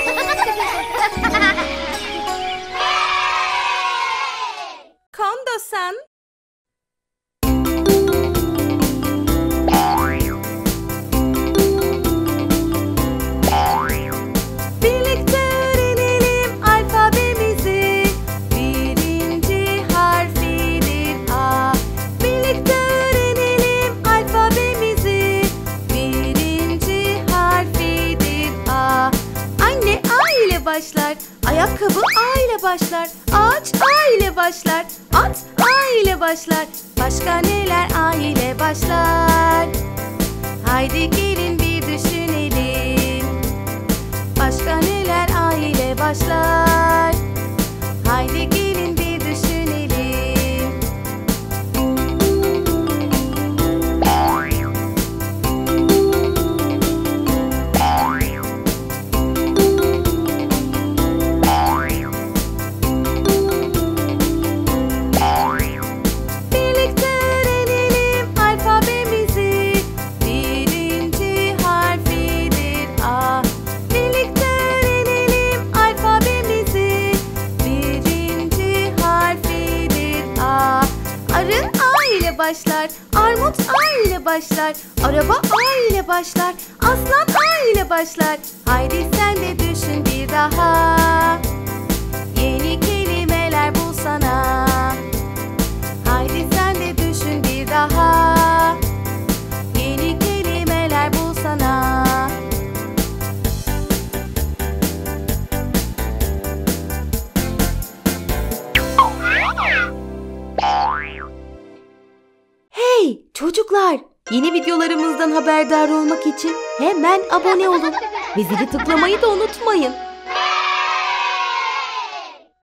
Kondo-san. Birlikte öğrenelim alfabemizi. Birinci harfidir A. Birlikte öğrenelim alfabemizi. Birinci harfidir A. Anne A ile başlar, ayakkabı A ile başlar, ağaç A ile başlar, at A ile başlar. Başka neler A ile başlar? Haydi gelin bir düşünelim. Başka neler A ile başlar? Haydi gelin bir düşünelim. Birlikte öğrenelim alfabemizi. Birinci harfidir A. Birlikte öğrenelim alfabemizi. Birinci harfidir A. Arı A ile başlar, armut A ile başlar, araba A ile başlar, aslan A ile başlar. Haydi sen de düşün bir daha. Yeni kelimeler bulsana. Haydi sen de düşün bir daha. Yeni kelimeler bulsana. Hey çocuklar! Yeni videolarımızdan haberdar olmak için hemen abone olun ve zili tıklamayı da unutmayın.